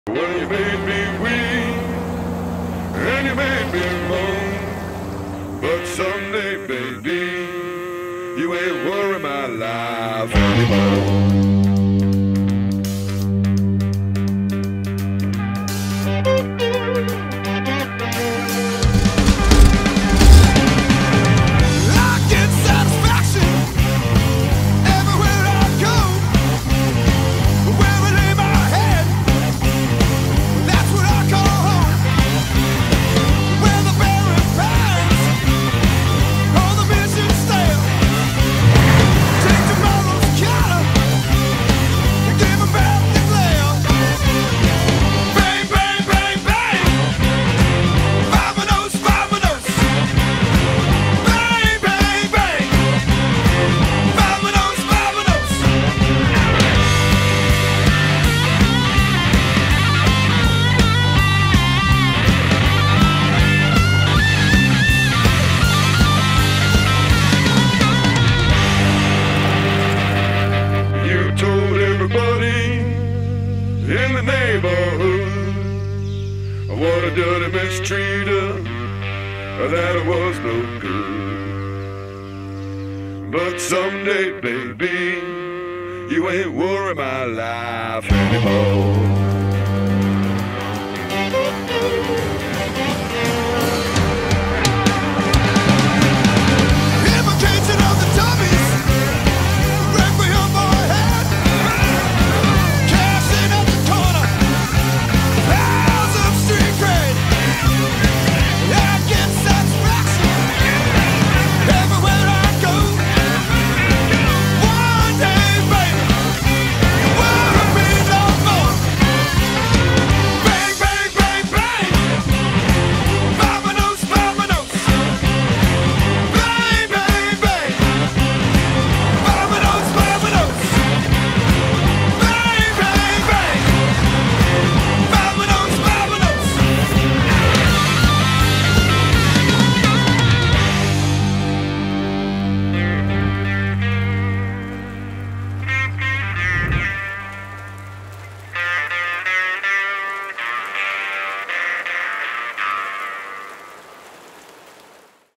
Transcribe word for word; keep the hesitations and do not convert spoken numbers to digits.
Well, you made me weep, and you made me moan. But someday, baby, you ain't worry my life anymore. In the neighborhood, what a dirty mistreater, that it was no good. But someday, baby, you ain't worry my life anymore.